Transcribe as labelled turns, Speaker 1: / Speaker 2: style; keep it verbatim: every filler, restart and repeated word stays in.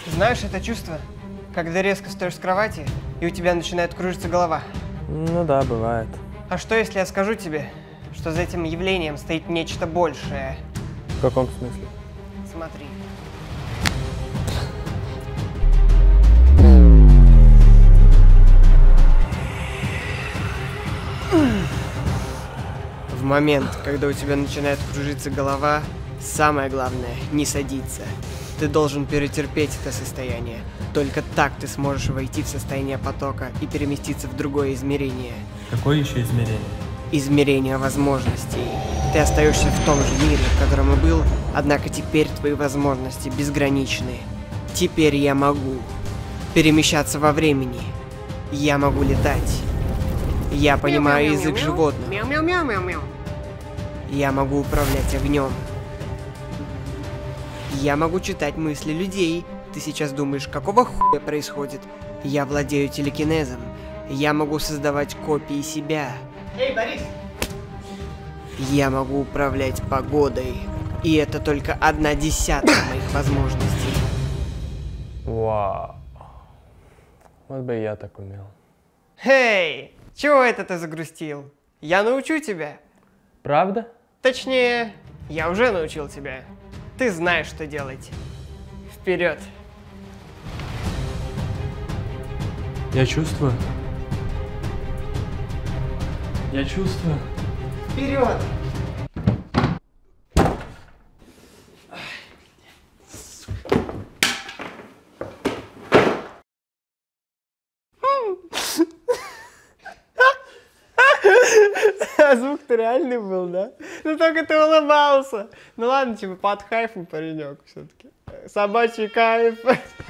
Speaker 1: Знаешь это чувство, когда резко встаешь с кровати, и у тебя начинает кружиться голова?
Speaker 2: Ну да, бывает.
Speaker 1: А что, если я скажу тебе, что за этим явлением стоит нечто большее?
Speaker 2: В каком смысле?
Speaker 1: Смотри. В момент, когда у тебя начинает кружиться голова, самое главное – не садиться. Ты должен перетерпеть это состояние. Только так ты сможешь войти в состояние потока и переместиться в другое измерение.
Speaker 2: Какое еще измерение?
Speaker 1: Измерение возможностей. Ты остаешься в том же мире, в котором и был, однако теперь твои возможности безграничны. Теперь я могу перемещаться во времени. Я могу летать. Я понимаю язык животных. Я могу управлять огнем. Я могу читать мысли людей. Ты сейчас думаешь, какого хуя происходит? Я владею телекинезом. Я могу создавать копии себя. Эй, Борис! Я могу управлять погодой. И это только одна десятая моих возможностей.
Speaker 2: Вау. Вот бы и я так умел.
Speaker 1: Эй! Чего это ты загрустил? Я научу тебя.
Speaker 2: Правда?
Speaker 1: Точнее, я уже научил тебя. Ты знаешь, что делать. Вперед!
Speaker 2: Я чувствую. Я чувствую.
Speaker 1: Вперед! А звук-то реальный был, да? Ну только ты улыбался. Ну ладно, типа под кайфом, паренек, все-таки. Собачий кайф.